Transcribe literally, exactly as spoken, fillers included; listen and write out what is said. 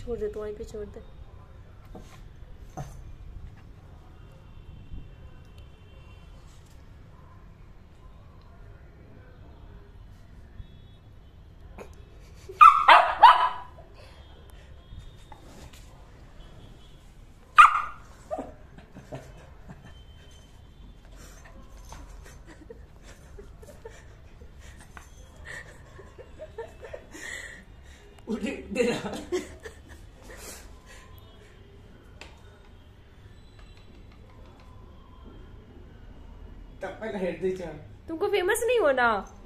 छोड़ दे, तू वहीं पे छोड़ दे। दे रहा तब तक हेड दे। तुमको फेमस नहीं होना।